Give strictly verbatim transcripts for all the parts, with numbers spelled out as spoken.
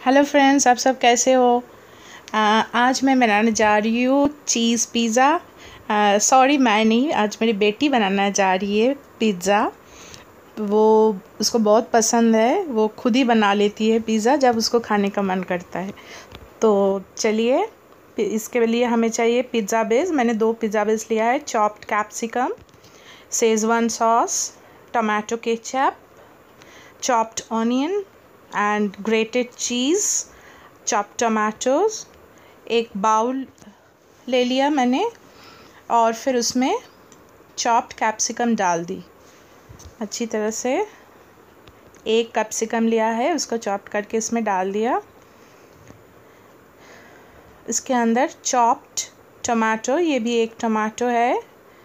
Hello friends, आप सब कैसे हो। आ, आज मैं बनाने जा रही हूँ चीज़ पिज़्ज़ा। सॉरी मैं नहीं, आज मेरी बेटी बनाना जा रही है पिज़्ज़ा। वो उसको बहुत पसंद है, वो खुद ही बना लेती है पिज़्ज़ा जब उसको खाने का मन करता है। तो चलिए, इसके लिए हमें चाहिए पिज़्ज़ा बेस। मैंने दो पिज़्ज़ा बेस लिया है। Chopped capsicum, Schezwan sauce, tomato ketchup, chopped onion and grated cheese, chopped tomatoes। एक बाउल ले लिया मैंने और फिर उसमें चॉप्ड कैप्सिकम डाल दी अच्छी तरह से। एक कैप्सिकम लिया है, उसको चॉप्ड करके इसमें डाल दिया। इसके अंदर चॉप्ड टमाटो, ये भी एक टमाटो है।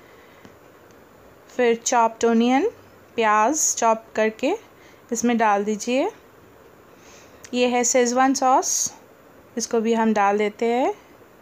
फिर चॉप्ड ओनियन, प्याज चॉप करके इसमें डाल दीजिए। ये है शेज़वान सॉस, इसको भी हम डाल देते हैं।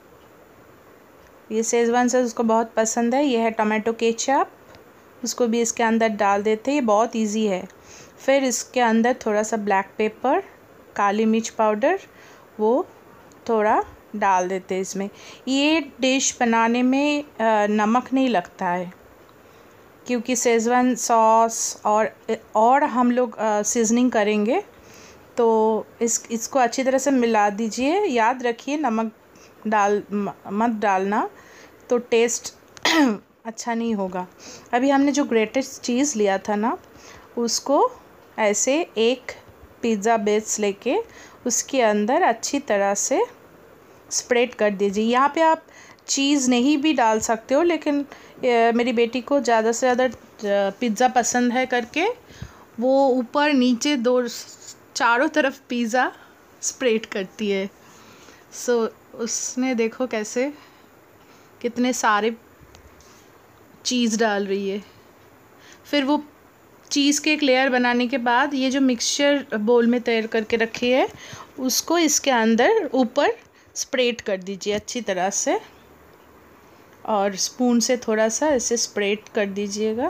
ये शेज़वान सॉस उसको बहुत पसंद है। ये है टमाटो केचप, उसको भी इसके अंदर डाल देते हैं। ये बहुत इजी है। फिर इसके अंदर थोड़ा सा ब्लैक पेपर, काली मिर्च पाउडर, वो थोड़ा डाल देते हैं इसमें। ये डिश बनाने में नमक नहीं लगता है क्योंकि शेज़वान सॉस और और हम लोग सीजनिंग करेंगे। तो इस इसको अच्छी तरह से मिला दीजिए। याद रखिए नमक डाल मत डालना, तो टेस्ट अच्छा नहीं होगा। अभी हमने जो ग्रेटेड चीज़ लिया था ना, उसको ऐसे एक पिज़्ज़ा बेस लेके उसके अंदर अच्छी तरह से स्प्रेड कर दीजिए। यहाँ पे आप चीज़ नहीं भी डाल सकते हो, लेकिन मेरी बेटी को ज़्यादा से ज़्यादा पिज़्ज़ा पसंद है करके वो ऊपर नीचे दो चारों तरफ पिज़्ज़ा स्प्रेड करती है। सो so, उसने देखो कैसे कितने सारे चीज़ डाल रही है। फिर वो चीज़ के एक लेयर बनाने के बाद ये जो मिक्सचर बोल में तैयार करके रखी है, उसको इसके अंदर ऊपर स्प्रेड कर दीजिए अच्छी तरह से, और स्पून से थोड़ा सा ऐसे स्प्रेड कर दीजिएगा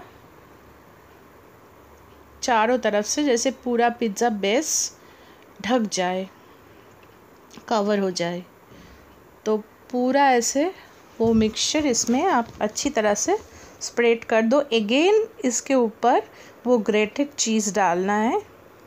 चारों तरफ से, जैसे पूरा पिज़्ज़ा बेस ढक जाए, कवर हो जाए। तो पूरा ऐसे वो मिक्सचर इसमें आप अच्छी तरह से स्प्रेड कर दो। अगेन इसके ऊपर वो ग्रेटेड चीज़ डालना है।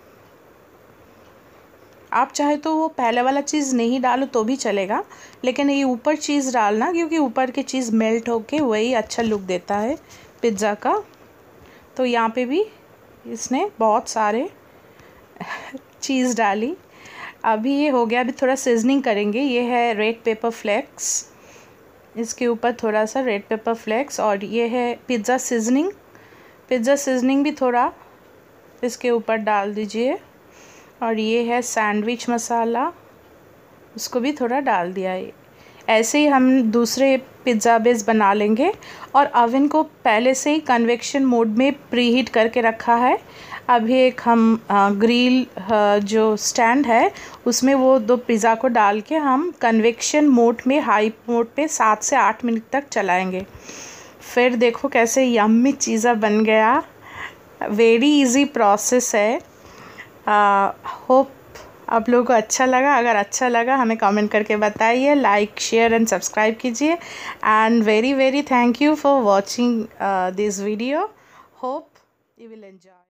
आप चाहे तो वो पहले वाला चीज़ नहीं डालो तो भी चलेगा, लेकिन ये ऊपर चीज़ डालना, क्योंकि ऊपर की चीज़ मेल्ट होके वही अच्छा लुक देता है पिज़्ज़ा का। तो यहाँ पे भी इसने बहुत सारे चीज़ डाली। अभी ये हो गया। अभी थोड़ा सीजनिंग करेंगे। ये है रेड पेपर फ्लेक्स, इसके ऊपर थोड़ा सा रेड पेपर फ्लेक्स, और ये है पिज़्ज़ा सीजनिंग। पिज़्ज़ा सीजनिंग भी थोड़ा इसके ऊपर डाल दीजिए। और ये है सैंडविच मसाला, उसको भी थोड़ा डाल दिया है। ऐसे ही हम दूसरे पिज़्ज़ा बेस बना लेंगे। और ओवन को पहले से ही कन्वेक्शन मोड में प्रीहीट करके रखा है। अभी एक हम ग्रिल जो स्टैंड है उसमें वो दो पिज़्ज़ा को डाल के हम कन्वेक्शन मोड में हाई मोड पे सात से आठ मिनट तक चलाएंगे। फिर देखो कैसे यम्मी चीज़ा बन गया। वेरी इजी प्रोसेस है। होप आप लोगों को अच्छा लगा। अगर अच्छा लगा हमें कमेंट करके बताइए, लाइक शेयर एंड सब्सक्राइब कीजिए। And very very thank you for watching this video. Hope you will enjoy.